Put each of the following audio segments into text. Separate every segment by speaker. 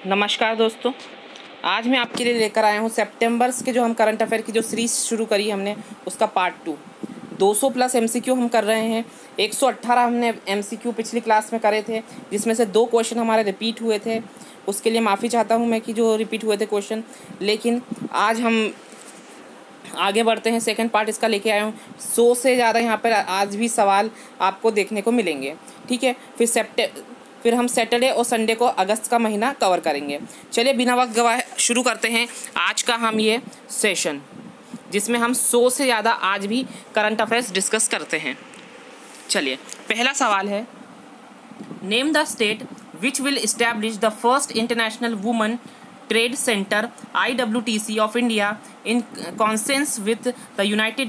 Speaker 1: नमस्कार दोस्तों, आज मैं आपके लिए लेकर आया हूँ सितंबर के जो हम करंट अफेयर की जो सीरीज शुरू करी हमने उसका पार्ट 2। 200 प्लस एमसीक्यू हम कर रहे हैं। 118 हमने एमसीक्यू पिछली क्लास में करे थे, जिसमें से 2 क्वेश्चन हमारे रिपीट हुए थे। उसके लिए माफ़ी चाहता हूँ मैं कि जो रिपीट हुए थे क्वेश्चन, लेकिन आज हम आगे बढ़ते हैं। सेकंड पार्ट इसका लेके आया हूँ। 100 से ज़्यादा यहाँ पर आज भी सवाल आपको देखने को मिलेंगे, ठीक है। फिर हम सैटरडे और संडे को अगस्त का महीना कवर करेंगे। चलिए बिना वक्त गवाए शुरू करते हैं आज का हम ये सेशन, जिसमें हम 100 से ज़्यादा आज भी करंट अफेयर्स डिस्कस करते हैं। चलिए, पहला सवाल है, name the state which will establish the first international women trade centre IWTC of India in consonance with the United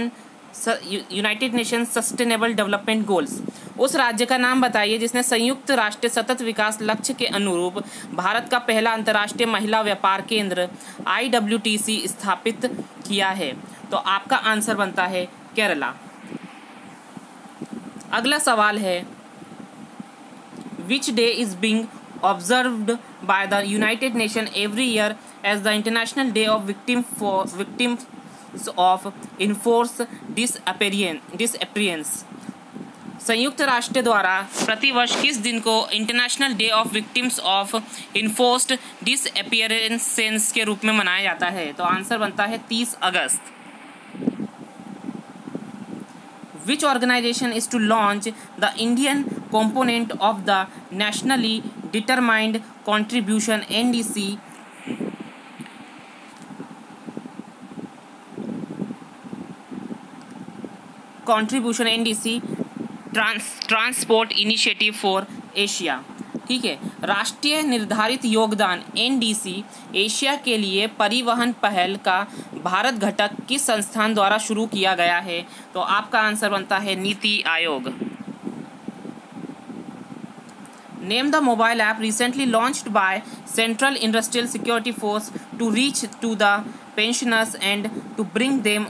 Speaker 1: nation sustainable development goals. उस राज्य का नाम बताइए जिसने संयुक्त राष्ट्र सतत विकास लक्ष्य के अनुरूप भारत का पहला अंतर्राष्ट्रीय महिला व्यापार केंद्र IWTC स्थापित किया है। तो आपका आंसर बनता है केरला। अगला सवाल है, which day is being observed by the United Nations every year as the International Day of Victims of Enforced Disappearance। संयुक्त राष्ट्र द्वारा प्रतिवर्ष किस दिन को international day of victims of enforced disappearances के रूप में मनाया जाता है? तो आंसर बनता है 30 अगस्त। Which organization is to launch the Indian component of the Nationally Determined Contribution NDC transport initiative for Asia? ठीक है, राष्ट्रीय निर्धारित योगदान NDC एशिया के लिए परिवहन पहल का भारत घटक किस संस्थान द्वारा शुरू किया गया है? तो आपका आंसर बनता है NITI Aayog. Name the mobile app recently launched by central industrial security force to reach to the pensioners and to bring them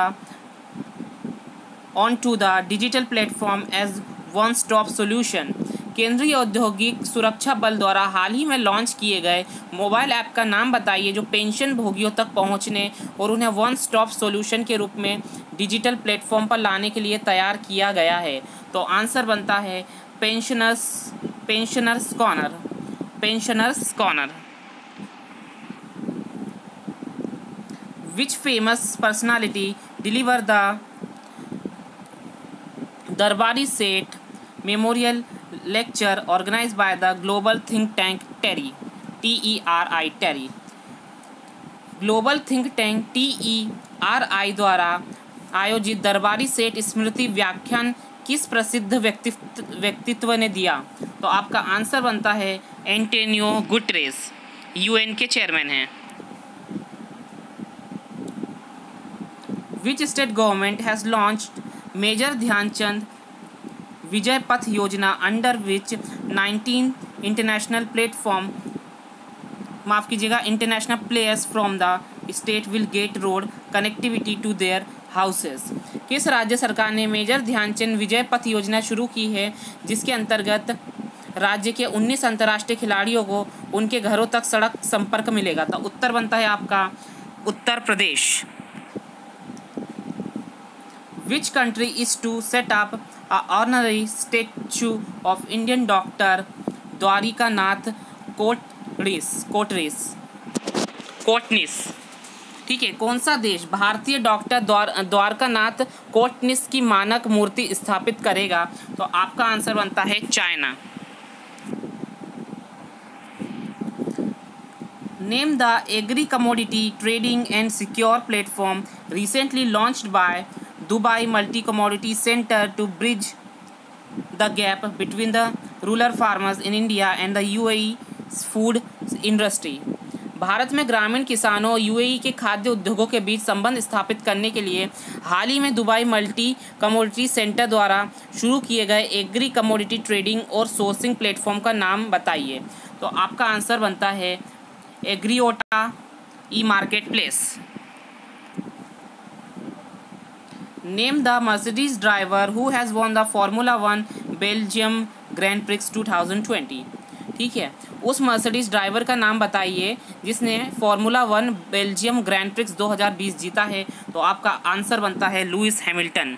Speaker 1: on to the digital platform as one stop solution. केंद्रीय औद्योगिक सुरक्षा बल द्वारा हाल ही में लॉन्च किए गए मोबाइल ऐप का नाम बताइए जो पेंशन भोगियों तक पहुंचने और उन्हें वन स्टॉप सॉल्यूशन के रूप में डिजिटल प्लेटफॉर्म पर लाने के लिए तैयार किया गया है। तो आंसर बनता है pensioners corner. Which famous personality deliver the Darbari Seth memorial lecture organized by the global think tank TERI। Global think tank TERI द्वारा आयोजित दरबारी सेठ स्मृति व्याख्यान किस प्रसिद्ध व्यक्तित्व ने दिया? तो आपका आंसर बनता है एंटोनियो गुटेरेस, UN के चेयरमैन हैं। Which state government has launched major Dhyanchand Vijay Path Yojana under which 19 international players from the state will get road connectivity to their houses? किस राज्य सरकार ने मेजर ध्यानचंद विजय पथ योजना शुरू की है, जिसके अंतर्गत राज्य के 19 अंतर्राष्ट्रीय खिलाड़ियों को उनके घरों तक सड़क संपर्क मिलेगा? तो उत्तर बनता है आपका Uttar Pradesh. Which country is to set up a honorary statue of Indian doctor Dwarikanath Kotnis? ठीक है, कौन सा देश भारतीय डॉक्टर द्वारकानाथ कोटनिस की मानक मूर्ति स्थापित करेगा? तो आपका आंसर बनता है China. Name the agri commodity trading and secure platform recently launched by Dubai Multi-Commodity Center to bridge the gap between the rural farmers in India and the UAE's food industry। Bharat में ग्रामीण किसानों और UAE के खाद्य उद्योगों के बीच संबंध स्थापित करने के लिए हाल ही में दुबई मल्टी कमोडिटी सेंटर द्वारा शुरू किए गए एग्री कमोडिटी ट्रेडिंग और सोर्सिंग प्लेटफॉर्म का नाम बताइए? तो आपका आंसर बनता है Agriota e market place. Name the Mercedes driver who has won the Formula 1 Belgium Grand Prix 2020। ठीक है। उस मर्सिडीज ड्राइवर का नाम बताइए जिसने फार्मूला 1 बेल्जियम ग्रैंड प्रिक्स 2020 जीता है। तो आपका आंसर बनता है Lewis Hamilton.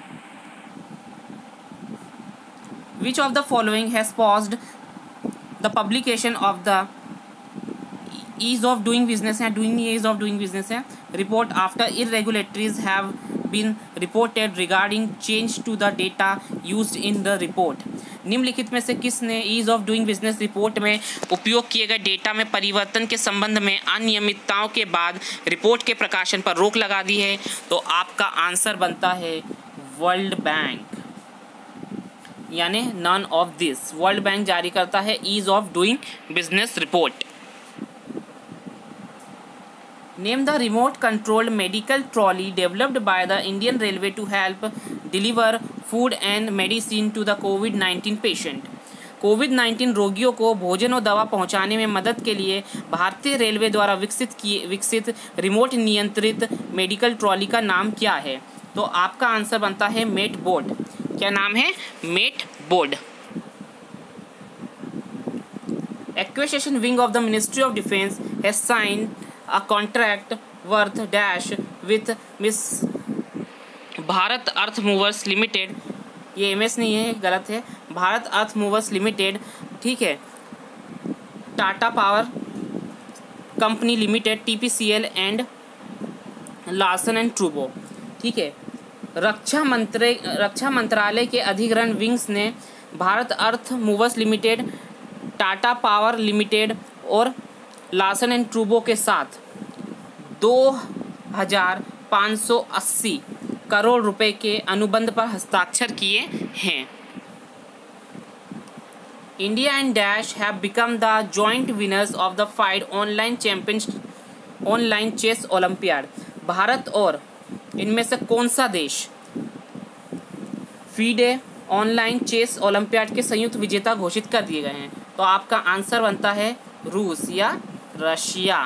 Speaker 1: Which of the following has paused the publication of the ease of doing business है, doing ease of doing business है, report after irregularities have been reported regarding change to the data used in the report। निम्नलिखित में से किसने ease of doing business report में उपयोग किए गए डेटा में परिवर्तन के संबंध में अनियमितताओं के बाद रिपोर्ट के प्रकाशन पर रोक लगा दी है? तो आपका आंसर बनता है वर्ल्ड बैंक, यानी none of this. World bank जारी करता है ease of doing business report. Name the remote controlled medical trolley developed by the Indian Railway to help deliver food and medicine to the COVID-19 patient। कोविड-19 रोगियों को भोजन और दवा पहुंचाने में मदद के लिए भारतीय रेलवे द्वारा विकसित रिमोट नियंत्रित मेडिकल ट्रॉली का नाम क्या है? तो आपका आंसर बनता है मेट बोर्ड। क्या नाम है? Met board. Acquisition wing of the ministry of defence has signed a contract worth dash with miss Bharat earth movers limited. ये एमएस नहीं है, गलत है, भारत अर्थ मूवर्स लिमिटेड, ठीक है, Tata power company limited, TPCL and Larsen and ट्रूबो, ठीक है। रक्षा मंत्रालय के अधिग्रहण विंग्स ने Bharat earth movers limited, Tata power limited और लार्सन एंड ट्रूबो के साथ 2580 करोड़ रुपए के अनुबंध पर हस्ताक्षर किए हैं। India and dash have become the joint winners of the FIDE online chess olympiad. Bharat और इनमें से कौन सा देश फीडे ऑनलाइन चेस ओलंपियाड के संयुक्त विजेता घोषित कर दिए गए हैं? तो आपका आंसर बनता है रूस या Russia.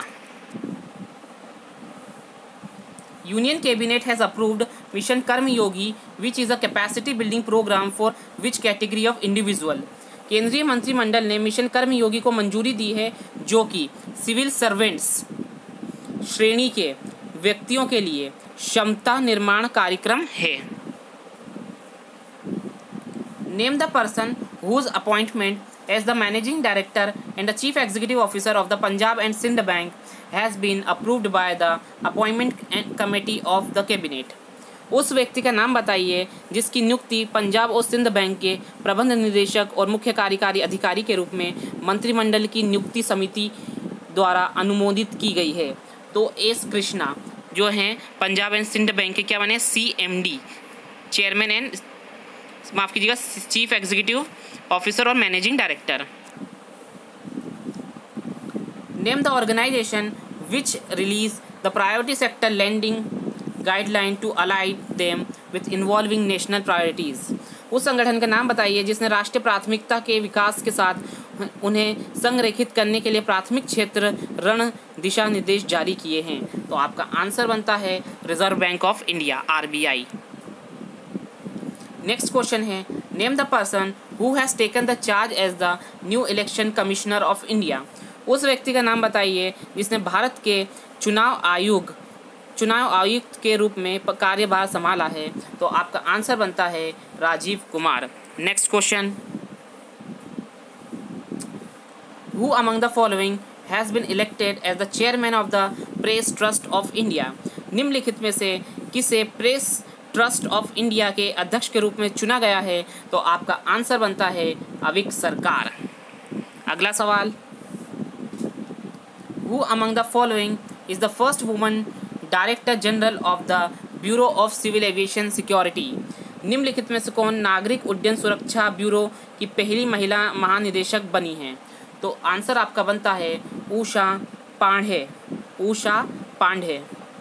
Speaker 1: Union cabinet has approved mission Karmayogi which is a capacity building programme for which category of individual. केंद्रीय मंत्रिमंडल ने मिशन कर्मयोगी को मंजूरी दी है जो कि सिविल सर्वेंट्स श्रेणी के व्यक्तियों के लिए क्षमता निर्माण कार्यक्रम है। Name the person whose appointment as the managing director and the chief executive officer of the Punjab and Sindh Bank has been approved by the appointment committee of the cabinet। उस व्यक्ति का नाम बताइए जिसकी नियुक्ति पंजाब और सिंध बैंक के प्रबंध निदेशक और मुख्य कार्यकारी अधिकारी के रूप में मंत्रिमंडल की नियुक्ति समिति द्वारा अनुमोदित की गई है। तो एस कृष्णा जो हैं पंजाब एंड सिंध बैंक के क्या बने? CMD, चेयरमैन एंड माफ़ कीजिएगा चीफ एग्जीक्यूटिव ऑफिसर और managing director. Name the organisation which release the priority sector lending guideline to align them with involving national priorities. उस संगठन का नाम बताइए जिसने राष्ट्रीय प्राथमिकता के विकास के साथ उन्हें संरेखित करने के लिए प्राथमिक क्षेत्र रण दिशा निर्देश जारी किए हैं। तो आपका आंसर बनता है reserve bank of India, RBI। Next question है name the person who has taken the charge as the new election commissioner of India. उस व्यक्ति का नाम बताइए जिसने भारत के चुनाव आयुक्त के रूप में कार्यभार संभाला है। तो आपका आंसर बनता है Rajiv Kumar. Next question, who among the following has been elected as the chairman of the press trust of India. निम्नलिखित में से किसे प्रेस ट्रस्ट ऑफ इंडिया के अध्यक्ष के रूप में चुना गया है? तो आपका आंसर बनता है अविक सरकार। अगला सवाल, who among the following is the first woman director general of the bureau of civil aviation security. निम्नलिखित में से कौन नागरिक उड्डयन सुरक्षा ब्यूरो की पहली महिला महानिदेशक बनी हैं? तो आंसर आपका बनता है उषा पांडे।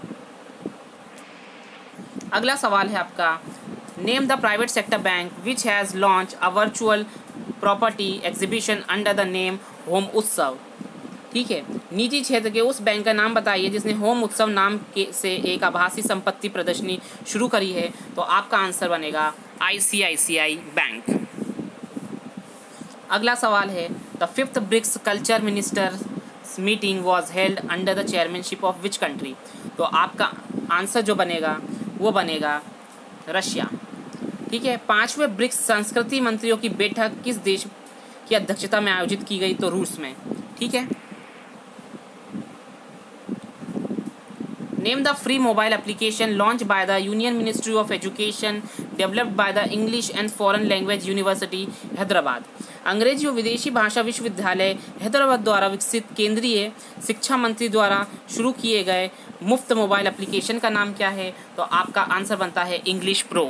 Speaker 1: अगला सवाल है आपका, name the private sector bank which has launch a virtual property exhibition under the name home Utsav. ठीक है, निजी क्षेत्र के उस बैंक का नाम बताइए जिसने होम उत्सव नाम के से एक आभासी संपत्ति प्रदर्शनी शुरू करी है। तो आपका आंसर बनेगा ICICI बैंक। अगला सवाल है the 5th BRICS culture ministers meeting was held under the chairmanship of which country. तो आपका आंसर जो बनेगा वो बनेगा रशिया। ठीक है। 5वें ब्रिक्स संस्कृति मंत्रियों की बैठक किस देश की अध्यक्षता में आयोजित की गई। तो रूस में। ठीक है। Name the free mobile application launch by the union ministry of education developed by the English and foreign language university Hyderabad. अंग्रेजी और विदेशी भाषा विश्वविद्यालय हैदराबाद द्वारा विकसित केंद्रीय शिक्षा मंत्री द्वारा शुरू किए गए मुफ्त मोबाइल एप्लीकेशन का नाम क्या है। तो आपका आंसर बनता है English pro.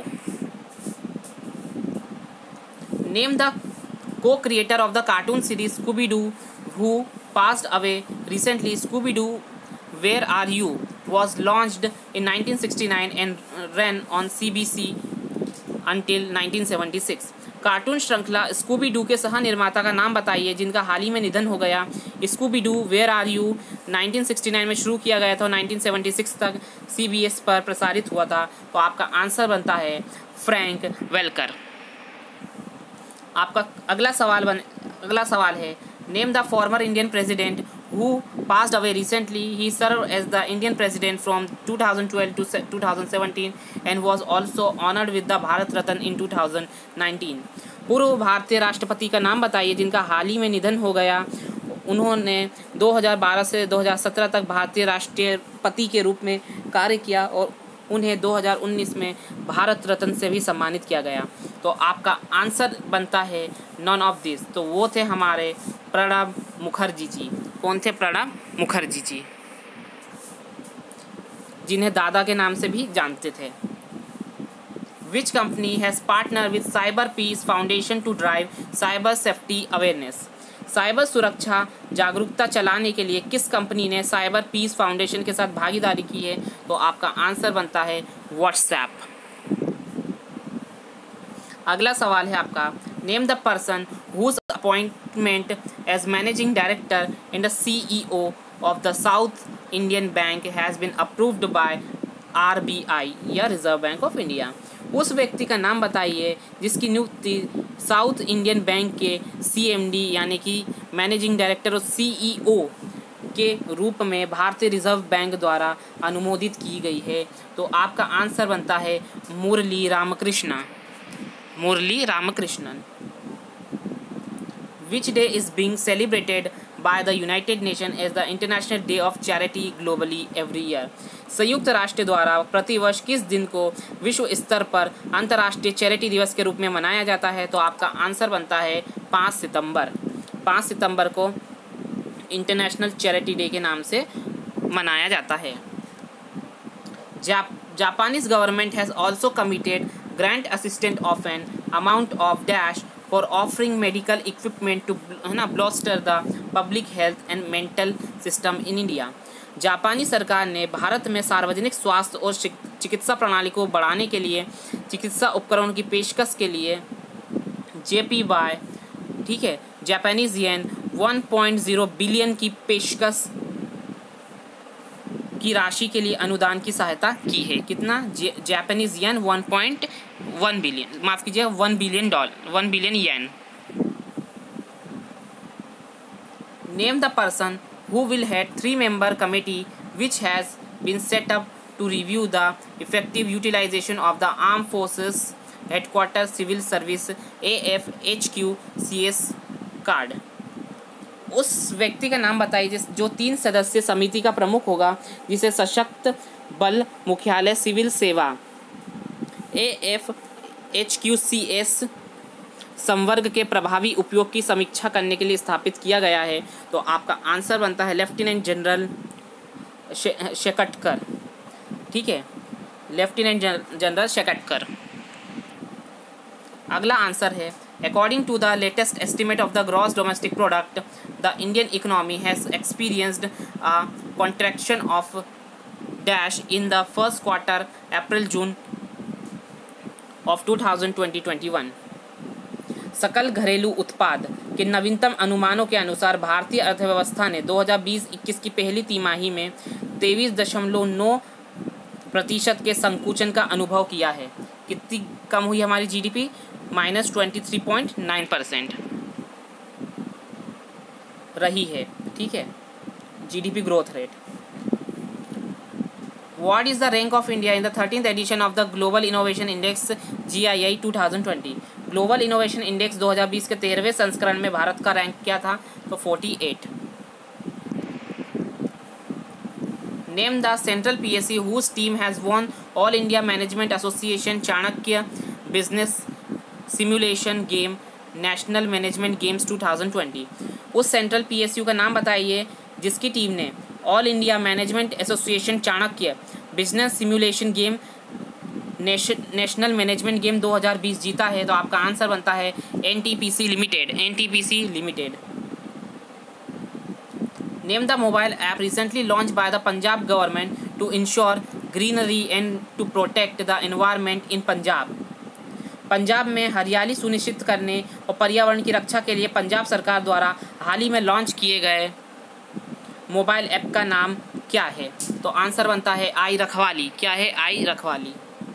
Speaker 1: Name the co-creator of the cartoon series Scooby-Doo who passed away recently. Scooby-Doo Where Are You was launched in 1969 and ran on CBC until 1976. Cartoon श्रृंखला स्कूबी डू के सह निर्माता का नाम बताइए जिनका हाल ही में निधन हो गया। Scooby Doo where are you 1969 में शुरू किया गया था, 1976 तक CBS पर प्रसारित हुआ था। तो आपका आंसर बनता है फ्रैंक वेल्कर। आपका अगला सवाल है name the former Indian president who passed away recently. He served as the Indian president from 2012 to 2017 and was also honored with the Bharat Ratna in 2019. पूर्व भारतीय राष्ट्रपति का नाम बताइए जिनका हाल ही में निधन हो गया। उन्होंने 2012 से 2017 तक भारतीय राष्ट्रपति के रूप में कार्य किया और उन्हें 2019 में भारत रत्न से भी सम्मानित किया गया। तो आपका आंसर बनता है नॉन ऑफ दिस। तो वो थे हमारे प्रणब मुखर्जी जी। कौन थे? प्रणब मुखर्जी जी, जिन्हें दादा के नाम से भी जानते थे। Which company has partner with cyber peace foundation to drive cyber safety awareness. साइबर सुरक्षा जागरूकता चलाने के लिए किस कंपनी ने साइबर पीस फाउंडेशन के साथ भागीदारी की है। तो आपका आंसर बनता है व्हाट्सएप। अगला सवाल है आपका name the person whose appointment as managing director and the CEO of the south Indian bank has been approved by RBI या रिजर्व बैंक ऑफ इंडिया। उस व्यक्ति का नाम बताइए जिसकी नियुक्ति साउथ इंडियन बैंक के CMD यानी कि मैनेजिंग डायरेक्टर और CEO के रूप में भारतीय रिजर्व बैंक द्वारा अनुमोदित की गई है। तो आपका आंसर बनता है मुरली Ramakrishnan. Which day is being celebrated by the United Nations as the International Day of Charity globally every year? संयुक्त राष्ट्र द्वारा प्रतिवर्ष किस दिन को विश्व स्तर पर अंतर्राष्ट्रीय चैरिटी दिवस के रूप में मनाया जाता है। तो आपका आंसर बनता है 5 सितंबर। 5 सितंबर को इंटरनेशनल चैरिटी डे के नाम से मनाया जाता है। Japanese government has also committed grant assistance of an amount of dash for offering medical equipment to bolster the public health and mental system in India. जापानी सरकार ने भारत में सार्वजनिक स्वास्थ्य और चिकित्सा प्रणाली को बढ़ाने के लिए चिकित्सा उपकरणों की पेशकश के लिए JPY, ठीक है, जापानीज येन 1.0 बिलियन की पेशकश की राशि के लिए अनुदान की सहायता की है। कितना? जापानीज येन 1.1 बिलियन, माफ कीजिए 1 billion yen. Name the person who will head 3-member committee which has been set up to review the effective utilization of the Armed Forces Headquarters Civil Service AFHQ-CS कार्ड। उस व्यक्ति का नाम बताइए जो 3 सदस्यीय समिति का प्रमुख होगा, जिसे सशक्त बल मुख्यालय सिविल सेवा AFHQ-CS संवर्ग के प्रभावी उपयोग की समीक्षा करने के लिए स्थापित किया गया है। तो आपका आंसर बनता है लेफ्टिनेंट जनरल शेकटकर। ठीक है, लेफ्टिनेंट जनरल शेकटकर। अगला आंसर है according to the latest estimate of the gross domestic product the Indian economy has experienced a contraction of dash in the first quarter April June of 2020-21। सकल घरेलू उत्पाद के नवीनतम अनुमानों के अनुसार भारतीय अर्थव्यवस्था ने 2020-21 की पहली तिमाही में 23.9% के संकुचन का अनुभव किया है। कितनी कम हुई हमारी GDP? -23.9%। रही है, ठीक है, GDP growth rate. What is the rank of India in the 13th edition of the Global Innovation Index GII 2020? Global innovation index 2020 के 13वें संस्करण में भारत का रैंक क्या था? तो 48। नेम द सेंट्रल PSC whose team has won All India Management Association Chanakya business simulation game national management games 2020। उस सेंट्रल PSU का नाम बताइए जिसकी टीम ने all India management association Chanakya business simulation game national management game 2020 जीता है। तो आपका आंसर बनता है NTPC limited. Name the mobile app recently launch by the Punjab government to ensure greenery and to protect the environment in Punjab. Punjab में हरियाली सुनिश्चित करने और पर्यावरण की रक्षा के लिए पंजाब सरकार द्वारा हाल ही में लॉन्च किए गए मोबाइल ऐप का नाम क्या है? तो आंसर बनता है आई रखवाली। क्या है? I Rakhwali.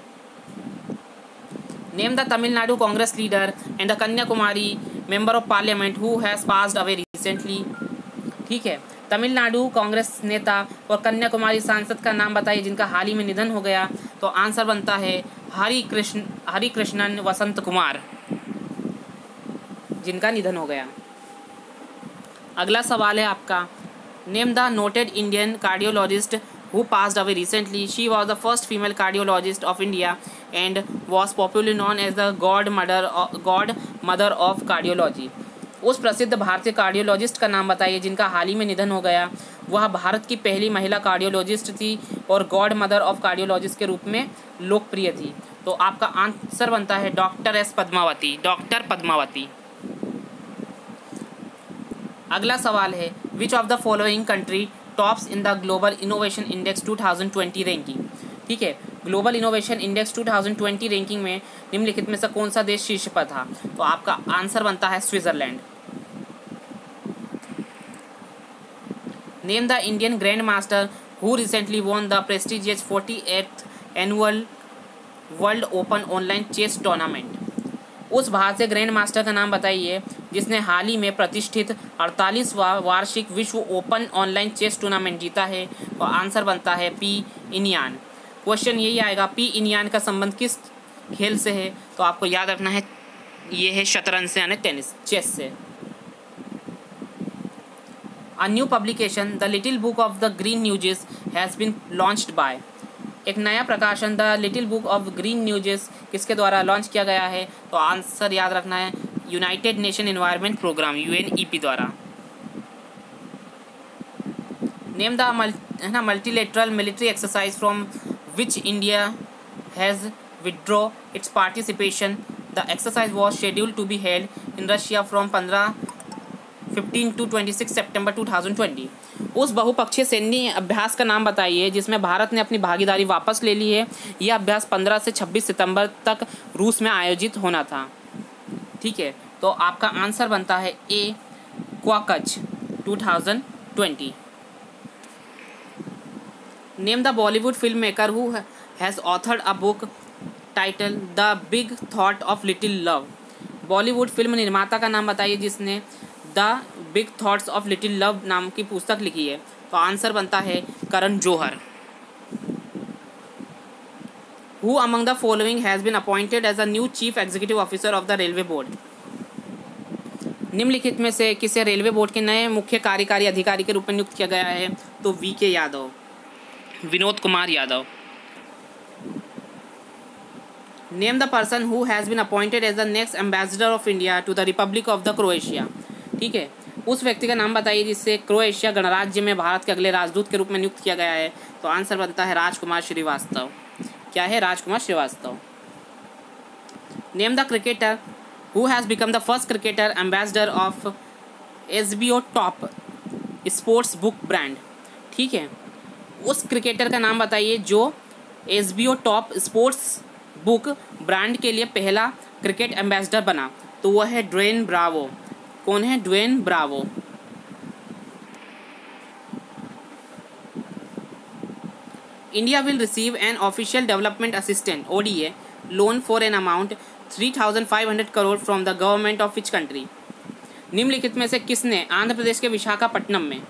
Speaker 1: Name the Tamil Nadu Congress leader and the Kanyakumari member of parliament who has passed away recently. ठीक है, तमिलनाडु कांग्रेस नेता और कन्याकुमारी सांसद का नाम बताइए जिनका हाल ही में निधन हो गया। तो आंसर बनता है हरिकृष्णन वसंत कुमार, जिनका निधन हो गया। अगला सवाल है आपका, name the noted Indian cardiologist who passed away recently. She was the first female cardiologist of India and was popularly known as the godmother of cardiology. उस प्रसिद्ध भारतीय कार्डियोलॉजिस्ट का नाम बताइए जिनका हाल ही में निधन हो गया। वह भारत की पहली महिला कार्डियोलॉजिस्ट थी और गॉड मदर ऑफ कार्डियोलॉजिस्ट के रूप में लोकप्रिय थी। तो आपका आंसर बनता है डॉक्टर पद्मावती। अगला सवाल है, which of the following country tops in the global innovation index 2020 ranking. ठीक है, ग्लोबल इनोवेशन इंडेक्स 2020 रैंकिंग में निम्नलिखित में से कौन सा देश शीर्ष पर था? तो आपका आंसर बनता है Switzerland. Name the Indian grand master who recently won the prestigious 48th annual world open online chess tournament. उस भारतीय ग्रैंड मास्टर का नाम बताइए जिसने हाल ही में प्रतिष्ठित 48वां वार्षिक विश्व ओपन ऑनलाइन चेस टूर्नामेंट जीता है। तो आंसर बनता है पी इनियान। क्वेश्चन यही आएगा, पी इनियान का संबंध किस खेल से है? तो आपको याद रखना है ये है शतरंज से, यानी टेनिस, चेस से। A new publication the little book of the green nudges has been launched by. एक नया प्रकाशन the little book of green nudges किसके द्वारा लॉन्च किया गया है? तो आंसर याद रखना है united nation environment programme UNEP द्वारा। Name the multilateral military exercise from which India has withdraw its participation. The exercise was scheduled to be held in Russia from 15 to 26 September 2020। उस बहुपक्षीय सैन्य अभ्यास का नाम बताइए जिसमें भारत ने अपनी भागीदारी वापस ले ली है। यह अभ्यास 15 से 26 सितंबर तक रूस में आयोजित होना था। ठीक है, तो आपका आंसर बनता है ए क्वाकच 2020। Name the Bollywood film maker who has authored a book title the big thought of little love. Bollywood film निर्माता का नाम बताइए जिसने the big thoughts of little love नाम की पुस्तक लिखी है। तो आंसर बनता है Karan Johar. Who among the following has been appointed as a new chief executive officer of the railway board? निम्नलिखित में से किसे रेलवे बोर्ड के नए मुख्य कार्यकारी अधिकारी के रूप में नियुक्त किया गया है? तो VK Yadav, Vinod Kumar Yadav. Name the person who has been appointed as the next ambassador of India to the republic of the Croatia. ठीक है, उस व्यक्ति का नाम बताइए जिससे क्रोएशिया गणराज्य में भारत के अगले राजदूत के रूप में नियुक्त किया गया है। तो आंसर बनता है राजकुमार श्रीवास्तव। क्या है? Rajkumar Srivastava. Name the cricketer who has become the first cricketer ambassador of HBO top sports book brand. ठीक है, उस क्रिकेटर का नाम बताइए जो HBO top sports book brand के लिए पहला क्रिकेट एम्बेसडर बना। तो वह है ड्वेन ब्रावो। कौन है? Dwayne Bravo. India will receive an official development assistant ODA loan for an amount 3,500 crore from the government of which country? निम्नलिखित में से किसने आंध्र प्रदेश के विशाखापट्टनम में,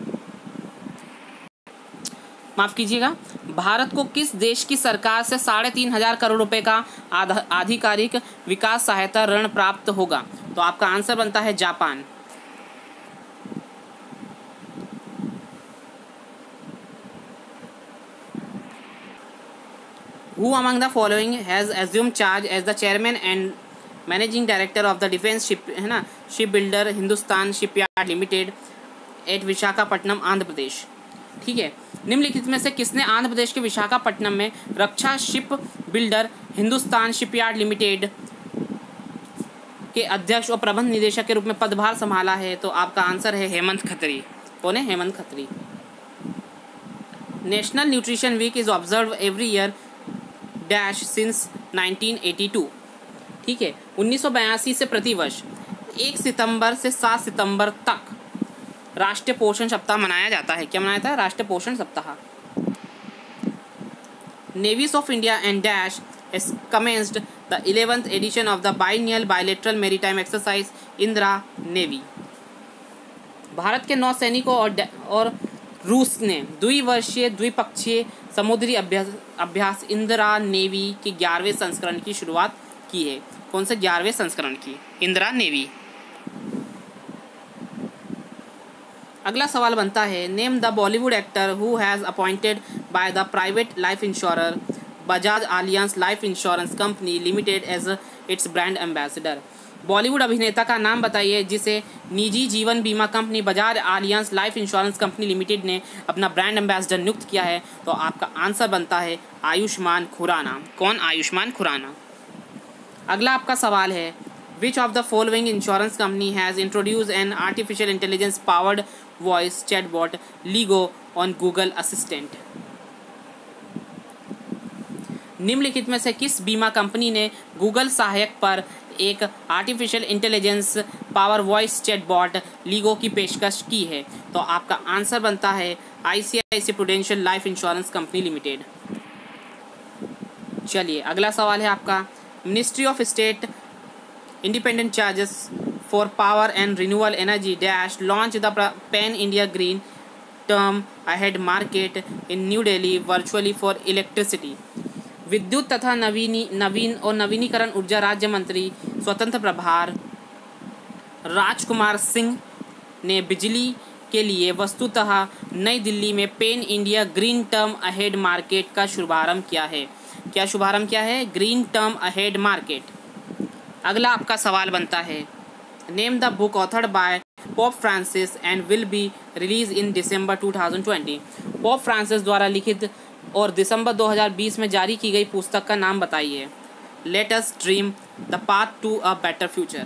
Speaker 1: माफ कीजिएगा, भारत को किस देश की सरकार से 3,500 करोड़ रुपए का आधिकारिक विकास सहायता ऋण प्राप्त होगा? तो आपका आंसर बनता है Japan. Who among the following has assumed charge as the chairman and managing director of the defence ship है ना ship builder Hindustan shipyard limited at Visakhapatnam Andhra Pradesh? ठीक है, निम्नलिखित में से किसने आंध्र प्रदेश के विशाखापट्टनम में रक्षा ship builder Hindustan shipyard limited के अध्यक्ष और प्रबंध निदेशक के रूप में पदभार संभाला है? तो आपका आंसर है हेमंत खत्री। कौन है? Hemant Khatri. National nutrition week is observe every year dash since 1982। ठीक है, 1982 से प्रतिवर्ष 1 सितंबर से 7 सितंबर तक राष्ट्रीय पोषण सप्ताह मनाया जाता है। क्या मनाया जाता है? राष्ट्रीय पोषण सप्ताह। Navies of India and dash has commenced the 11th edition of the biennial bilateral maritime exercise Indira navy. Bharat के नौसैनिकों और रूस ने द्विवर्षीय द्विपक्षीय समुद्री अभ्यास इंदिरा नेवी के 11वें संस्करण की शुरुआत की है। कौन से 11वें संस्करण की? इंदिरा नेवी। अगला सवाल बनता है, name the Bollywood actor who has appointed by the private life insurer Bajaj Allianz life insurance company limited as its brand ambassador. Bollywood अभिनेता का नाम बताइए जिसे निजी जीवन बीमा कंपनी Bajaj Allianz life insurance company limited ने अपना ब्रांड एम्बेसडर नियुक्त किया है? तो आपका आंसर बनता है आयुष्मान खुराना। कौन? आयुष्मान खुराना। अगला आपका सवाल है, which of the following insurance company has introduce an artificial intelligence powered voice chatbot LiGo on Google assistant? निम्नलिखित में से किस बीमा कंपनी ने गूगल सहायक पर एक artificial intelligence power voice chatbot LiGo की पेशकश की है? तो आपका आंसर बनता है ICICI prudential life insurance company limited. चलिए अगला सवाल है आपका, ministry of state independent charges for power and renewable energy dash launch the pan India green term ahead market in New Delhi virtually for electricity. विद्युत तथा नवीन और नवीनीकरण ऊर्जा राज्य मंत्री स्वतंत्र प्रभार राजकुमार सिंह ने बिजली के लिए वस्तुतः नई दिल्ली में pan India green term ahead market का शुभारंभ किया है। क्या शुभारंभ किया है? Green term ahead market. अगला आपका सवाल बनता है, name the book authored by Pope Francis and will be release in December 2020। Pope Francis द्वारा लिखित और दिसंबर 2020 में जारी की गई पुस्तक का नाम बताइए। Let us dream the path to a better future.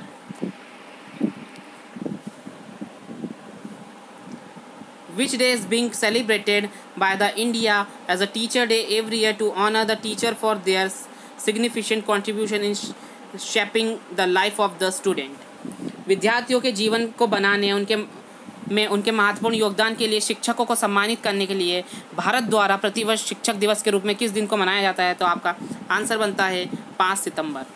Speaker 1: Which day is being celebrated by the India as a Teacher Day every year to honor the teacher for their significant contribution in shaping the life of the student। विद्यार्थियों के जीवन को बनाने उनके महत्वपूर्ण योगदान के लिए शिक्षकों को सम्मानित करने के लिए भारत द्वारा प्रतिवर्ष शिक्षक दिवस के रूप में किस दिन को मनाया जाता है? तो आपका आंसर बनता है 5 सितंबर।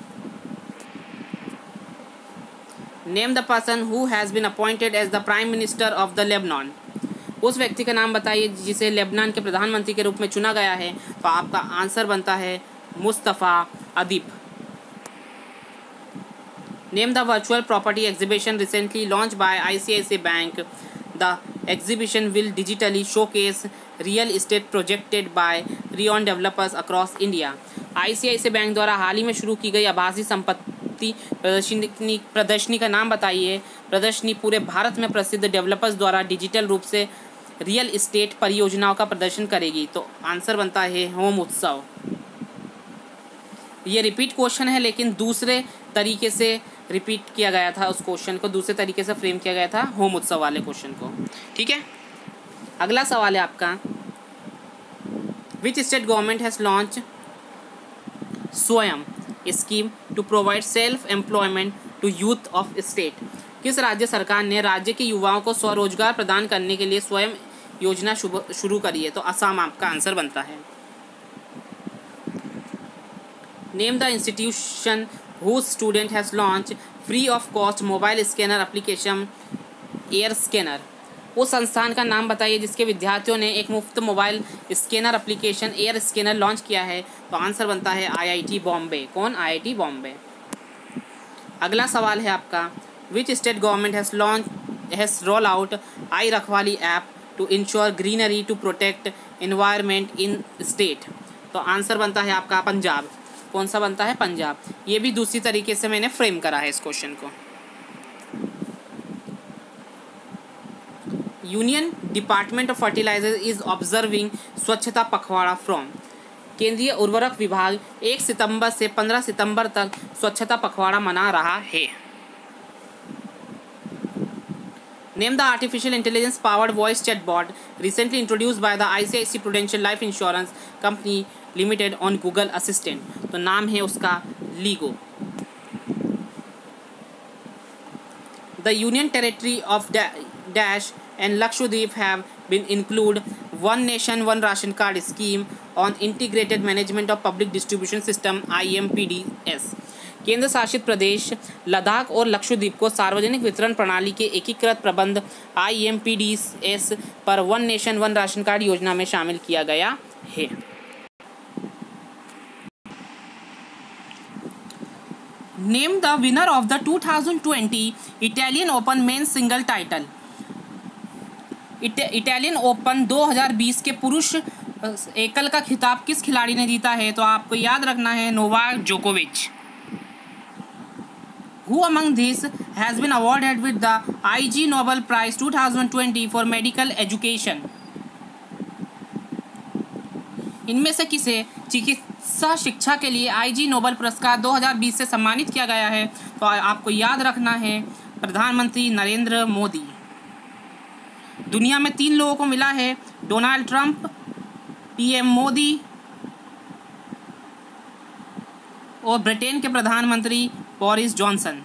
Speaker 1: Name the person who has been appointed as the prime minister of the Lebanon. उस व्यक्ति का नाम बताइए जिसे लेबनान के प्रधानमंत्री के रूप में चुना गया है? तो आपका आंसर बनता है Mustafa Adib. Name the virtual property exhibition recently launch by ICICI bank. The exhibition will digitally showcase real estate projected by Rayon developers across India. ICICI bank द्वारा हाल ही में शुरू की गई आभासी संपत्ति प्रदर्शनी का नाम बताइए। प्रदर्शनी पूरे भारत में प्रसिद्ध डेवलपर्स द्वारा डिजिटल रूप से रियल इस्टेट परियोजनाओं का प्रदर्शन करेगी। तो आंसर बनता है होम उत्सव। ये रिपीट क्वेश्चन है लेकिन दूसरे तरीके से रिपीट किया गया था, उस क्वेश्चन को दूसरे तरीके से फ्रेम किया गया था होम उत्सव वाले क्वेश्चन को। ठीक है, अगला सवाल है आपका, which state government has launch Swayam scheme to provide self employment to youth of state. किस राज्य सरकार ने राज्य के युवाओं को स्वरोजगार प्रदान करने के लिए स्वयं योजना शुरू करी है? तो असम आपका आंसर बनता है। Name the institution whose student has launched free of cost mobile scanner application air scanner. उस संस्थान का नाम बताइए जिसके विद्यार्थियों ने एक मुफ्त mobile scanner application air scanner launch किया है। तो आंसर बनता है IIT बॉम्बे। कौन? IIT बॉम्बे। अगला सवाल है आपका, which state government has roll out I Rakhwali app to ensure greenery to protect environment in state. तो आंसर बनता है आपका पंजाब। कौन सा बनता है? पंजाब। ये भी दूसरी तरीके से मैंने फ्रेम करा है इस क्वेश्चन को। Union department of fertilizer is observing Swachhata Pakhwada from. केंद्रीय उर्वरक विभाग 1 सितंबर से 15 सितंबर तक स्वच्छता पखवाड़ा मना रहा है। Name the artificial intelligence powered voice chatbot recently introduced by the ICICI prudential life insurance company limited on Google assistant. तो नाम है उसका LiGo. The union territory of dash and Lakshadweep have been include One Nation One Ration Card scheme on Integrated Management of Public Distribution System IMPDS। केंद्र शासित प्रदेश लद्दाख और लक्षद्वीप को सार्वजनिक वितरण प्रणाली के एकीकृत प्रबंध IMPDS पर one nation one ration card योजना में शामिल किया गया है। Name the winner of the 2020 Italian open men's single title. Italian open 2020 के पुरुष एकल का खिताब किस खिलाड़ी ने जीता है? तो आपको याद रखना है नोवाक जोकोविच। Who among these has been awarded with the IG Nobel Prize 2020 for Medical Education? इनमें से किसे चिकित्सा शिक्षा के लिए IG नोबेल पुरस्कार 2020 से सम्मानित किया गया है? तो आपको याद रखना है प्रधानमंत्री नरेंद्र मोदी। दुनिया में 3 लोगों को मिला है, डोनाल्ड ट्रंप, PM मोदी और ब्रिटेन के प्रधानमंत्री बोरिस जॉनसन।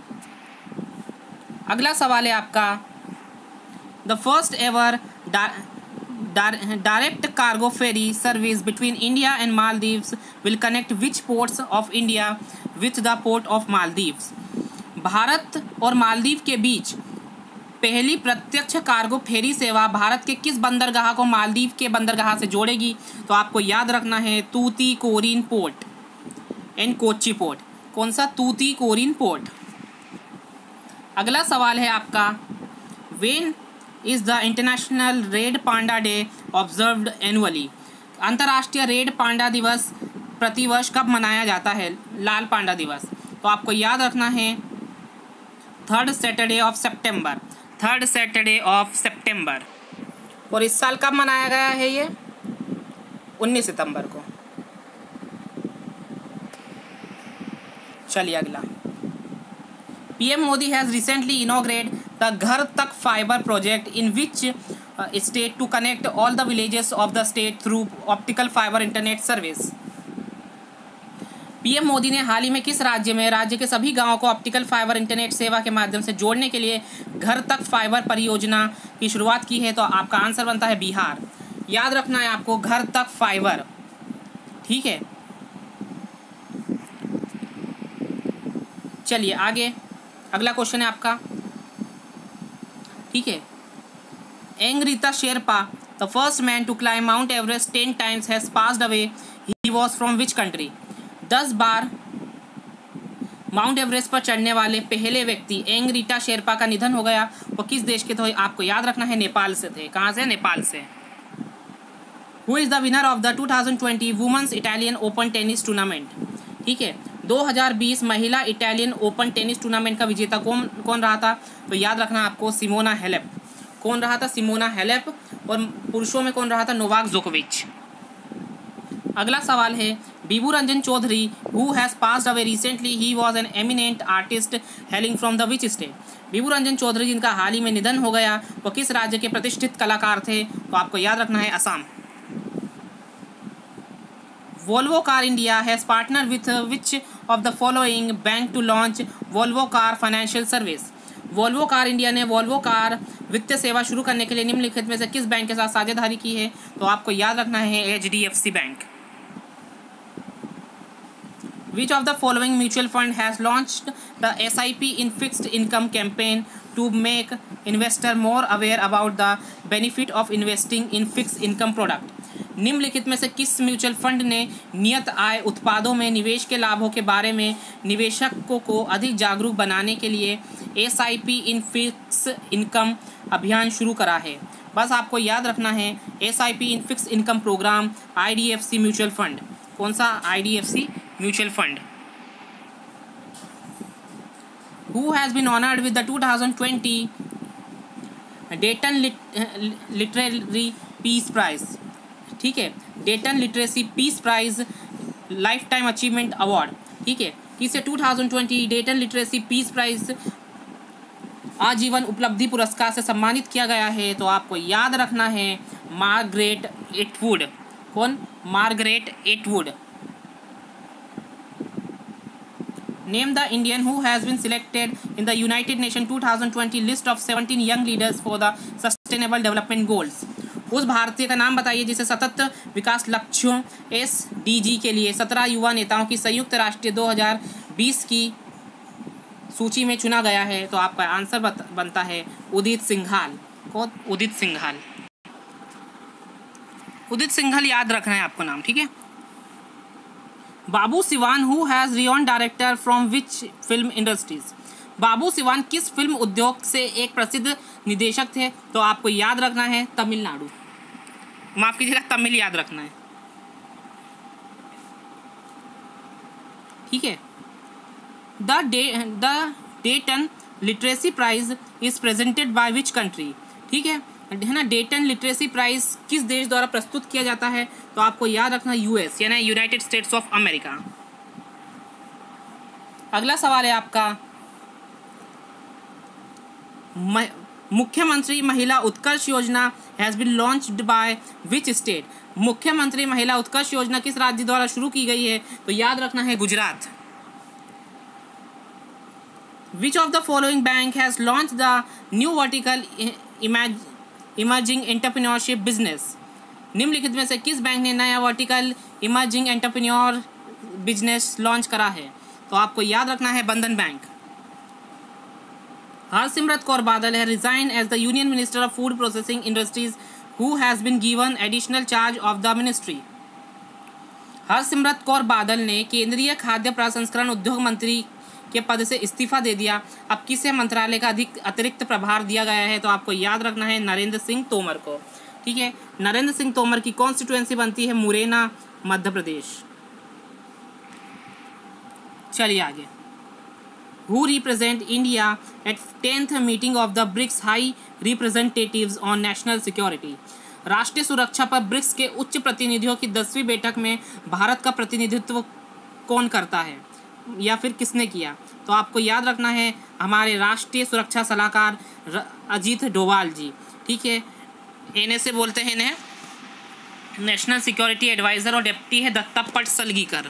Speaker 1: अगला सवाल है आपका, the first ever direct cargo ferry service between India and Maldives will connect which ports of India with the port of Maldives. Bharat और मालदीव के बीच पहली प्रत्यक्ष कार्गो फेरी सेवा भारत के किस बंदरगाह को मालदीव के बंदरगाह से जोड़ेगी? तो आपको याद रखना है Tuticorin port and Kochi port. कौन सा? तूतीकोरिन पोर्ट। अगला सवाल है आपका, when is the international red panda day observed annually. अंतर्राष्ट्रीय रेड पांडा दिवस प्रतिवर्ष कब मनाया जाता है? लाल पांडा दिवस। तो आपको याद रखना है 3rd सैटरडे ऑफ सितंबर। 3rd सैटरडे ऑफ सितंबर। और इस साल कब मनाया गया है ये? 19 सितंबर को। चलिए अगला, PM Modi has recently inaugurate the Ghar Tak fibre project in which state to connect all the villages of the state through optical fibre internet service. PM Modi ने हाल ही में किस राज्य के सभी गांवों को ऑप्टिकल फाइबर इंटरनेट सेवा के माध्यम से जोड़ने के लिए घर तक फाइबर परियोजना की शुरुआत की है? तो आपका आंसर बनता है बिहार। याद रखना है आपको घर तक फाइबर। ठीक है, चलिए आगे अगला क्वेश्चन है आपका। ठीक है, Angrita Sherpa the first man to climb mount Everest 10 times has passed away. He was from which country? 10 बार माउंट एवरेस्ट पर चढ़ने वाले पहले व्यक्ति एंग्रीटा शेरपा का निधन हो गया। वो किस देश के थे? आपको याद रखना है नेपाल से थे। कहाँ से? नेपाल से। Who is the winner of the 2020 women's Italian open tennis tournament? ठीक है, 2020 महिला इटालियन ओपन टेनिस टूर्नामेंट का विजेता कौन रहा था? तो याद रखना आपको सिमोना हेलेप। कौन रहा था? Simona Halep. और पुरुषों में कौन रहा था? नोवाक जोकोविच। अगला सवाल है, Bibhu Ranjan Choudhury who has passed away recently he was an eminent artist hailing from the which state? Bibhu Ranjan Choudhury जिनका हाल ही में निधन हो गया, वो किस राज्य के प्रतिष्ठित कलाकार थे? तो आपको याद रखना है Assam. Volvo car India has partner with which of the following bank to launch Volvo car financial service? Volvo car India ने वोल्वो कार वित्तीय सेवा शुरू करने के लिए निम्नलिखित में से किस बैंक के साथ साझेदारी की है? तो आपको याद रखना है HDFC bank. Which of the following mutual fund has launched the SIP in fixed income campaign to make investor more aware about the benefit of investing in fixed income product? निम्नलिखित में से किस म्यूचुअल फंड ने नियत आय उत्पादों में निवेश के लाभों के बारे में निवेशकों को अधिक जागरूक बनाने के लिए SIP इन फिक्स इनकम अभियान शुरू करा है? बस आपको याद रखना है SIP in fix income program IDFC mutual fund. कौन सा? IDFC mutual fund. Who has been honored with the 2020 Dayton Literary Peace Prize? ठीक है, Dayton literacy peace prize lifetime achievement award. ठीक है, किसे 2020 डेटन लिटरेसी पीस प्राइज आजीवन उपलब्धि पुरस्कार से सम्मानित किया गया है? तो आपको याद रखना है मार्गरेट एटवुड। कौन? Margaret Atwood. Name the Indian who has been selected in the United Nation 2020 list of 17 young leaders for the sustainable development goals. उस भारतीय का नाम बताइए जिसे सतत विकास लक्ष्यों SDG के लिए 17 युवा नेताओं की संयुक्त राष्ट्रीय 2020 की सूची में चुना गया है। तो आपका आंसर बनता है उदित सिंघाल। कौन? उदित सिंघाल। उदित सिंघाल याद रखना है आपको नाम। ठीक है। Babu Sivan who has renowned director from which film industries? Babu Sivan किस फिल्म उद्योग से एक प्रसिद्ध निदेशक थे? तो आपको याद रखना है तमिलनाडु। माफ कीजिएगा, तमिल याद रखना है। ठीक है। The Dayton literacy prize is presented by which country? ठीक है ना। डेटन लिटरेसी प्राइज किस देश द्वारा प्रस्तुत किया जाता है? तो आपको याद रखना US यानी यूनाइटेड स्टेट्स ऑफ अमेरिका। अगला सवाल है आपका, मुख्यमंत्री महिला उत्कर्ष योजना has been launched by which state? मुख्यमंत्री महिला उत्कर्ष योजना किस राज्य द्वारा शुरू की गई है? तो याद रखना है Gujarat. Which of the following bank has launch the new vertical emerging entrepreneurship business? निम्नलिखित में से किस बैंक ने नया vertical emerging entrepreneur business launch करा है? तो आपको याद रखना है बंधन बैंक। हरसिमरत कौर बादल है resign as the union minister of food processing industries who has been given additional charge of the ministry? Harsimrat Kaur Badal ने केंद्रीय खाद्य प्रसंस्करण उद्योग मंत्री के पद से इस्तीफा दे दिया। अब किसे मंत्रालय का अतिरिक्त प्रभार दिया गया है? तो आपको याद रखना है नरेंद्र सिंह तोमर को। ठीक है। नरेंद्र सिंह तोमर की कॉन्स्टिट्यूएंसी बनती है मुरैना, मध्य प्रदेश। चलिए आगे। Who represent India at 10th meeting of the BRICS High Representatives on National Security? राष्ट्रीय सुरक्षा पर ब्रिक्स के उच्च प्रतिनिधियों की 10वीं बैठक में भारत का प्रतिनिधित्व कौन करता है या फिर किसने किया? तो आपको याद रखना है हमारे राष्ट्रीय सुरक्षा सलाहकार अजीत डोभाल जी। ठीक है। NSA बोलते हैं इन्हें, नेशनल सिक्योरिटी एडवाइजर, और डेप्टी है दत्ता पटसलगीकर।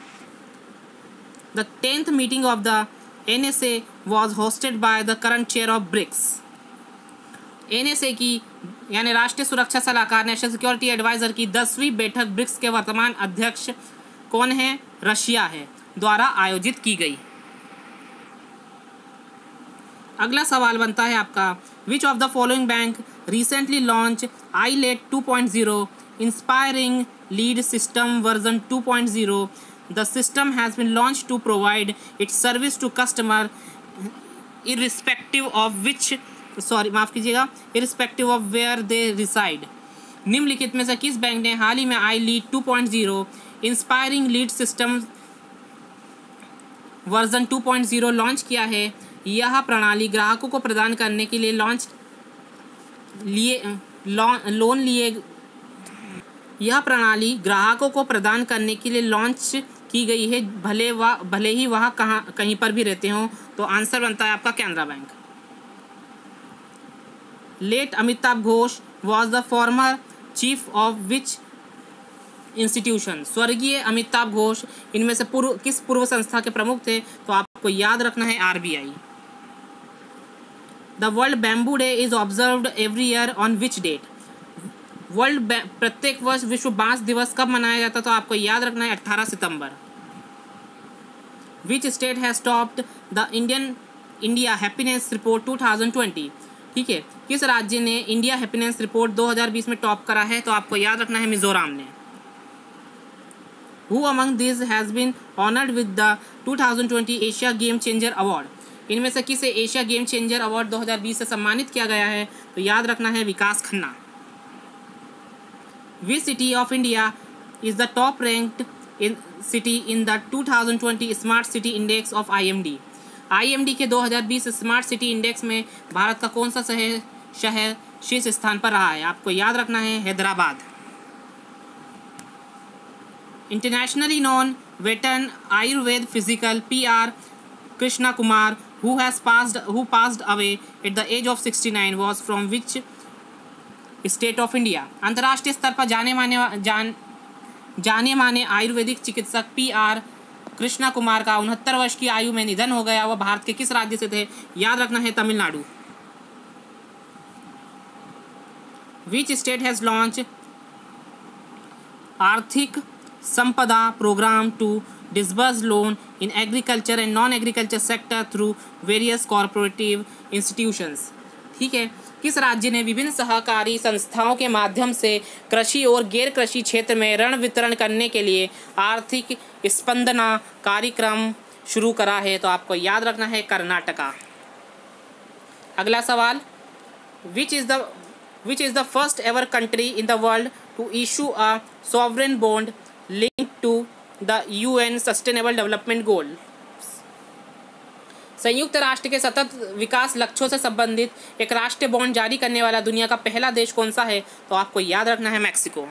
Speaker 1: द 10th meeting of the NSA was hosted by the current chair of BRICS. NSA की यानी राष्ट्रीय सुरक्षा सलाहकार नेशनल सिक्योरिटी एडवाइजर की 10वीं बैठक ब्रिक्स के वर्तमान अध्यक्ष कौन है? रशिया है, द्वारा आयोजित की गई। अगला सवाल बनता है आपका, which of the following bank recently launch iLED 2.0 inspiring lead system version 2.0? The system has been launched to provide its service to customer irrespective of where they reside. निम्नलिखित में से किस बैंक ने हाल ही में iLED 2.0 inspiring lead system version 2.0 launch किया है? यह प्रणाली ग्राहकों को प्रदान करने के लिए लॉन्च की गई है, भले ही वह कहीं पर भी रहते हों। तो आंसर बनता है आपका Canara bank. Late Amitabh Ghosh was the former chief of which institution? स्वर्गीय अमिताभ घोष इनमें से किस पूर्व संस्था के प्रमुख थे? तो आपको याद रखना है RBI। The world bamboo day is observed every year on which date? प्रत्येक वर्ष विश्व बांस दिवस कब मनाया जाता? तो आपको याद रखना है 18 सितंबर। Which state has topped the India happiness report 2020? ठीक है, किस राज्य ने इंडिया हैप्पीनेस रिपोर्ट 2020 में टॉप करा है? तो आपको याद रखना है मिजोरम ने। Who among these has been honored with the 2020 Asia game changer award? इनमें से किसे एशिया गेम चेंजर अवार्ड 2020 से सम्मानित किया गया है? तो याद रखना है विकास Khanna. Which city of India is the top ranked city in the 2020 Smart City Index of IMD? IMD के 2020 स्मार्ट सिटी इंडेक्स में भारत का कौन सा शहर शीर्ष स्थान पर रहा है? आपको याद रखना है Hyderabad. Internationally non veteran Ayurveda physical PR Krishna Kumar who passed away at the age of 69 was from which state of India? अंतर्राष्ट्रीय स्तर पर जाने माने आयुर्वेदिक चिकित्सक PR कृष्णा कुमार का 69 वर्ष की आयु में निधन हो गया। वह भारत के किस राज्य से थे? याद रखना है Tamil Nadu. Which state has launched Arthik Sampada program to disburse loan in agriculture and non-agriculture sector through various cooperative institutions? ठीक है, किस राज्य ने विभिन्न सहकारी संस्थाओं के माध्यम से कृषि और गैर कृषि क्षेत्र में ऋण वितरण करने के लिए आर्थिक स्पंदना कार्यक्रम शुरू करा है? तो आपको याद रखना है कर्नाटका। अगला सवाल, which is the first ever country in the world to issue a sovereign bond link to the UN sustainable development goal? संयुक्त राष्ट्र के सतत विकास लक्ष्यों से संबंधित एक राष्ट्रीय बॉन्ड जारी करने वाला दुनिया का पहला देश कौन सा है? तो आपको याद रखना है Mexico.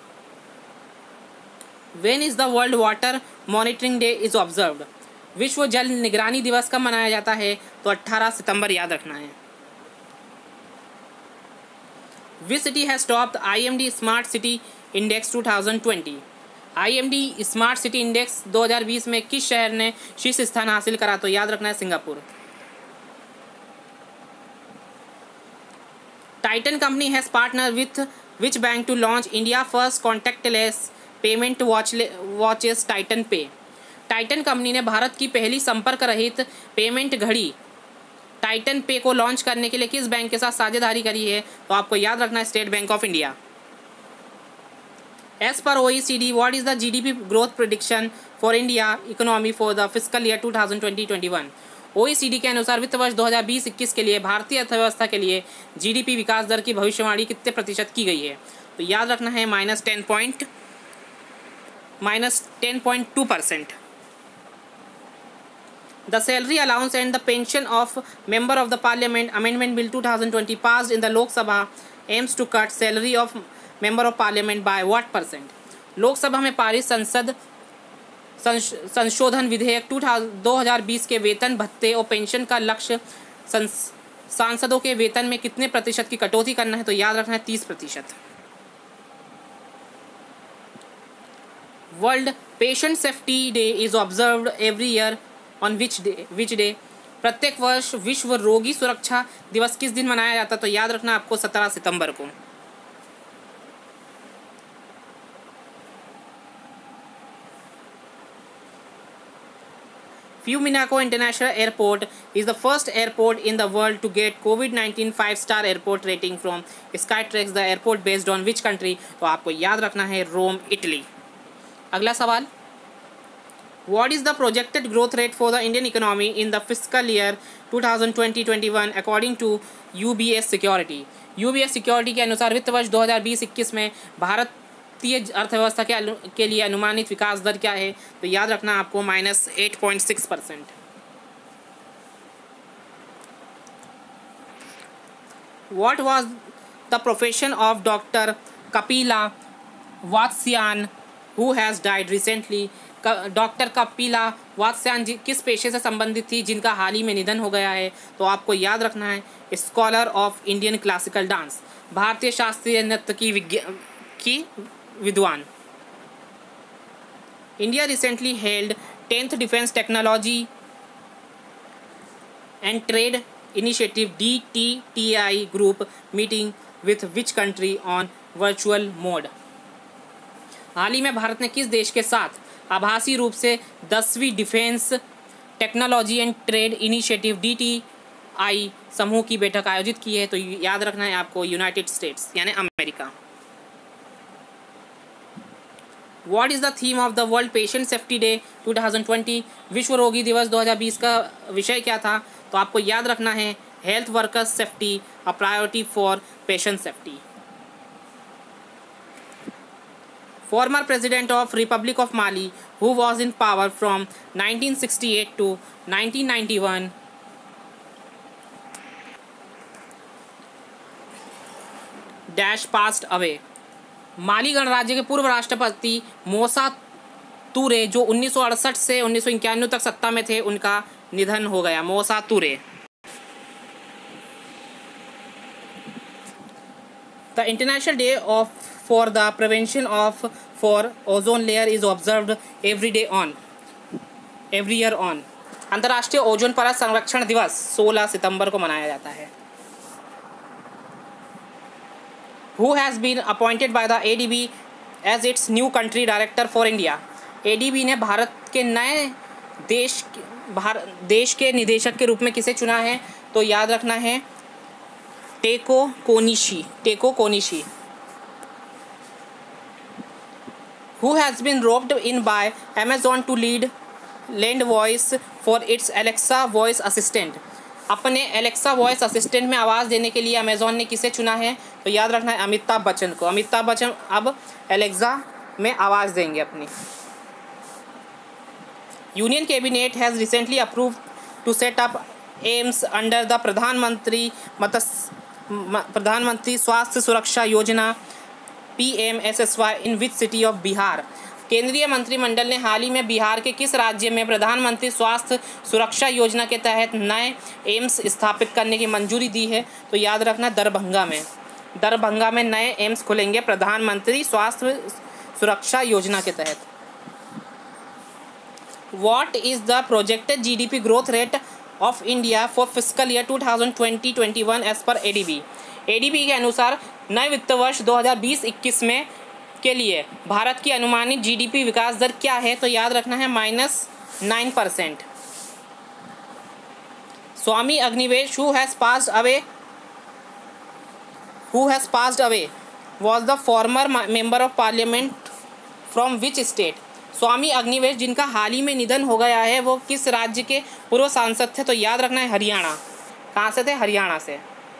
Speaker 1: When is the world water monitoring day is observed? विश्व जल निगरानी दिवस कब मनाया जाता है? तो 18 सितंबर याद रखना है। Which city has topped IMD smart city index 2020? IMD smart city index 2020 में किस शहर ने शीर्ष स्थान हासिल करा? तो याद रखना है Singapore. Titan company has partner with which bank to launch India first contactless payment watches Titan pay? Titan company ने भारत की पहली संपर्क रहित पेमेंट घड़ी टाइटन पे को लॉन्च करने के लिए किस बैंक के साथ साझेदारी करी है? तो आपको याद रखना है State Bank of India. As per OECD, what is the GDP growth prediction for India economy for the fiscal year 2020-21? OECD के अनुसार वित्त वर्ष 2020-21 के लिए भारतीय अर्थव्यवस्था के लिए GDP विकास दर की भविष्यवाणी कितने प्रतिशत की गई है? तो याद रखना है -10.2%। The salary allowance and the pension of member of the parliament amendment bill 2020 passed in the Lok Sabha aims to cut salary of member of parliament by what %? Lok Sabha में पारित संशोधन विधेयक 2020 के वेतन भत्ते और पेंशन का लक्ष्य सांसदों के वेतन में कितने प्रतिशत की कटौती करना है? तो याद रखना है 30%। World patient safety day is observed every year on which day? प्रत्येक वर्ष विश्व रोगी सुरक्षा दिवस किस दिन मनाया जाता है? तो याद रखना आपको 17 सितंबर को। Fuminaco International Airport is the first airport in the world to get COVID-19 5-star airport rating from Skytrax. The airport based on which country? तो आपको याद रखना है रोम, इटली। अगला सवाल, What is the projected growth rate for the Indian economy in the fiscal year 2020-21 according to UBS Security? UBS Security के अनुसार वित्त वर्ष 2020-21 में भारतीय अर्थव्यवस्था के लिए अनुमानित विकास दर क्या है? तो याद रखना आपको -8.6%। What was the profession of Dr. Kapila Vatsyayan who has died recently? Doctor Kapila Vatsyayan ji किस पेशे से संबंधित थी जिनका हाल ही में निधन हो गया है? तो आपको याद रखना है scholar of Indian classical dance, भारतीय शास्त्रीय नृत्य की विद्वान। India recently held 10th defence technology and trade initiative DTTI group meeting with which country on virtual mode? हाल ही में भारत ने किस देश के साथ आभासी रूप से 10वीं defence technology and trade initiative DTI समूह की बैठक आयोजित की है? तो याद रखना है आपको यूनाइटेड स्टेट्स यानी America. What is the theme of the world patient safety day 2020? विश्व रोगी दिवस 2020 का विषय क्या था? तो आपको याद रखना है health workers safety a priority for patient safety. Former president of republic of Mali who was in power from 1968 to 1991 dash passed away. Mali गणराज्य के पूर्व राष्ट्रपति मूसा तूरे जो 1968 से 1991 तक सत्ता में थे, उनका निधन हो गया। Moussa Traore. The international day of for the prevention of for ozone layer is observed every year on. अंतर्राष्ट्रीय ओजोन परत संरक्षण दिवस 16 सितंबर को मनाया जाता है। Who has been appointed by the ADB as its new country director for India? ADB ने भारत के नए देश के निदेशक के रूप में किसे चुना है? तो याद रखना है Takeo Konishi. Who has been roped in by Amazon to lend voice for its Alexa voice assistant? अपने एलेक्सा वॉइस असिस्टेंट में आवाज़ देने के लिए अमेज़ॉन ने किसे चुना है? तो याद रखना है अमिताभ बच्चन को। अमिताभ बच्चन अब एलेक्सा में आवाज़ देंगे अपनी। Union cabinet has recently approved to set up AIIMS under the Pradhan Mantri Swasthya Suraksha Yojana PMSSY in which city of Bihar? केंद्रीय मंत्रिमंडल ने हाल ही में बिहार के किस राज्य में प्रधानमंत्री स्वास्थ्य सुरक्षा योजना के तहत नए एम्स स्थापित करने की मंजूरी दी है? तो याद रखना दरभंगा में नए एम्स खुलेंगे प्रधानमंत्री स्वास्थ्य सुरक्षा योजना के तहत। What is the projected GDP growth rate of India for fiscal year 2020-21 as per ADB? ADB के अनुसार नए वित्त वर्ष 2020-21 में के लिए भारत की अनुमानित GDP विकास दर क्या है? तो याद रखना है -9%। Swami Agnivesh who has passed away was the former member of parliament from which state? Swami Agnivesh जिनका हाल ही में निधन हो गया है, वो किस राज्य के पूर्व सांसद थे? तो याद रखना है हरियाणा। कहाँ से थे? हरियाणा से।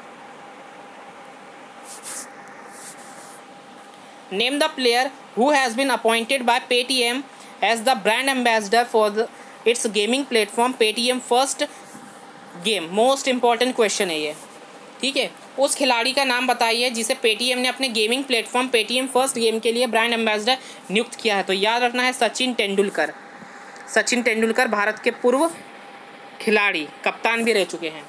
Speaker 1: Name the player who has been appointed by Paytm as the brand ambassador for its gaming platform Paytm First Game। Most important question है ये, ठीक है। उस खिलाड़ी का नाम बताइए जिसे पेटीएम ने अपने gaming platform Paytm first game के लिए ब्रांड एम्बेसडर नियुक्त किया है? तो याद रखना है सचिन तेंदुलकर भारत के पूर्व खिलाड़ी, कप्तान भी रह चुके हैं।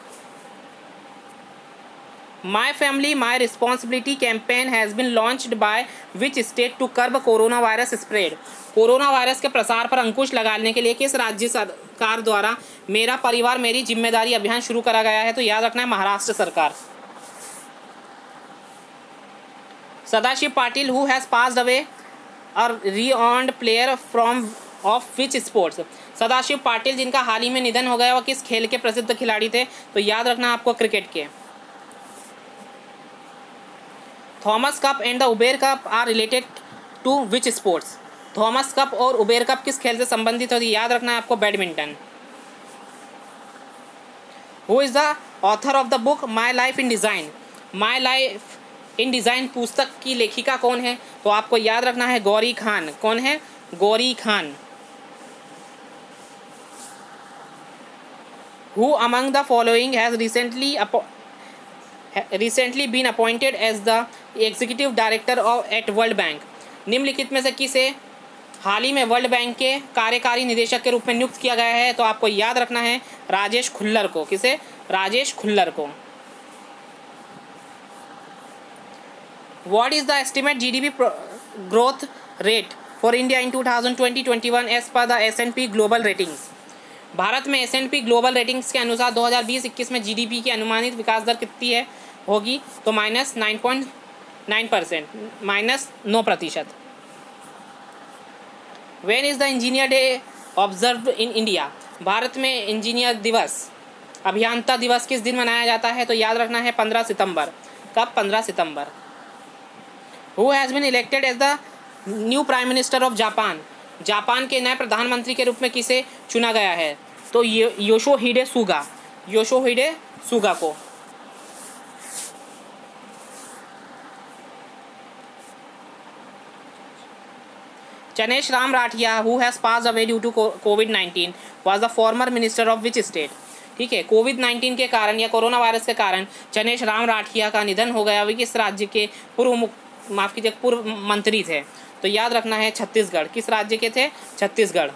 Speaker 1: My family my responsibility campaign has been launched by which state to curb corona virus spread? Corona virus के प्रसार पर अंकुश लगाने के लिए किस राज्य सरकार द्वारा मेरा परिवार मेरी जिम्मेदारी अभियान शुरू करा गया है? तो याद रखना है महाराष्ट्र सरकार। Sadashiv Patil who has passed away और renowned player from of which sports? Sadashiv Patil जिनका हाल ही में निधन हो गया, वह किस खेल के प्रसिद्ध खिलाड़ी थे? तो याद रखना आपको क्रिकेट के। Thomas cup and the Uber cup are related to which sports? Thomas cup और उबेर कप किस खेल से संबंधित होती है? याद रखना है आपको badminton. Who is the author of the book my life in design? My life in design पुस्तक की लेखिका कौन है? तो आपको याद रखना है गौरी खान। कौन है? Gauri Khan. Who among the following has recently been appointed as the executive director of at World Bank? निम्नलिखित में से किसे हाल ही में वर्ल्ड बैंक के कार्यकारी निदेशक के रूप में नियुक्त किया गया है? तो आपको याद रखना है राजेश खुल्लर को। किसे? राजेश खुल्लर को। What is the estimate GDP growth rate for India in 2020-21 as per the S&P global ratings? भारत में S&P ग्लोबल रेटिंग्स के अनुसार 2020-21 में GDP की अनुमानित विकास दर कितनी होगी? तो -9.9%, -9%। When is the Engineer Day observed in India? Bharat में इंजीनियर दिवस, अभियंता दिवस किस दिन मनाया जाता है? तो याद रखना है 15 सितंबर। कब? 15 सितंबर। Who has been elected as the new prime minister of Japan, Japan के नए प्रधानमंत्री के रूप में किसे चुना गया है? तो योशिहिडे सुगा, योशिहिडे सुगा को। Chanesh Ram Rathiya who has passed away due to कोविड-19 was the former minister of which state? ठीक है, कोविड-19 के कारण या कोरोना वायरस के कारण चनेश राम राठिया का निधन हो गया। वे किस राज्य के पूर्व मंत्री थे? तो याद रखना है छत्तीसगढ़। किस राज्य के थे? छत्तीसगढ़।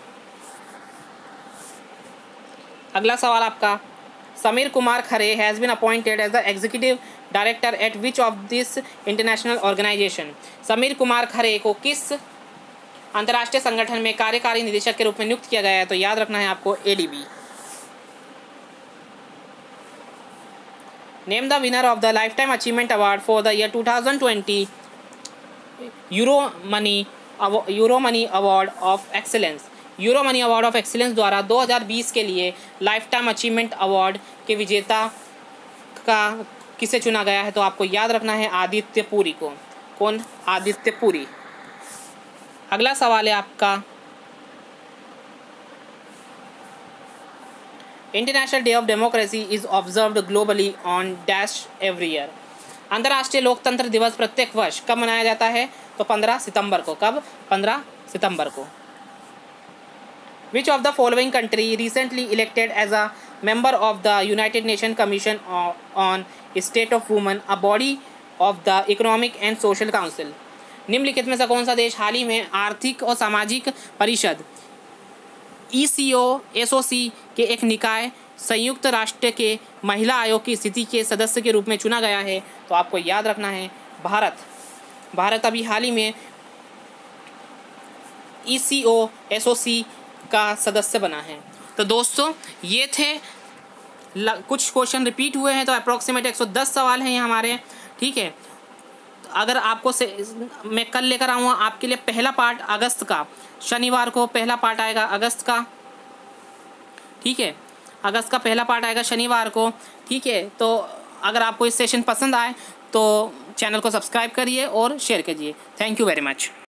Speaker 1: अगला सवाल आपका, Sameer Kumar Khare has been appointed as the executive director at which of this international organization? Sameer Kumar Khare को किस अंतर्राष्ट्रीय संगठन में कार्यकारी निदेशक के रूप में नियुक्त किया गया है? तो याद रखना है आपको ADB। Name the winner of the lifetime achievement award for the year 2020 Euromoney award of excellence. Euromoney award of excellence द्वारा 2020 के लिए लाइफ टाइम अचीवमेंट अवार्ड के विजेता का किसे चुना गया है? तो आपको याद रखना है आदित्य पुरी को। कौन? आदित्य पुरी। अगला सवाल है आपका, international day of democracy is observed globally on dash every year. अंतर्राष्ट्रीय लोकतंत्र दिवस प्रत्येक वर्ष कब मनाया जाता है? तो 15 सितंबर को। कब? 15 सितंबर को। Which of the following country recently elected as a member of the United Nation commission on state of women, a body of the economic and social council? निम्नलिखित में से कौन सा देश हाल ही में आर्थिक और सामाजिक परिषद ECO के एक निकाय संयुक्त राष्ट्र के महिला आयोग की स्थिति के सदस्य के रूप में चुना गया है? तो आपको याद रखना है भारत। भारत अभी हाल ही में ECO का सदस्य बना है। तो दोस्तों ये थे कुछ क्वेश्चन रिपीट हुए हैं, तो अप्रॉक्सीमेट 110 सवाल हैं ये हमारे। ठीक है, अगर आपको मैं कल लेकर आऊँगा आपके लिए पहला पार्ट अगस्त का, शनिवार को पहला पार्ट आएगा अगस्त का। ठीक है, अगस्त का पहला पार्ट आएगा शनिवार को। ठीक है, तो अगर आपको इस सेशन पसंद आए तो चैनल को सब्सक्राइब करिए और शेयर कीजिए। Thank you very much.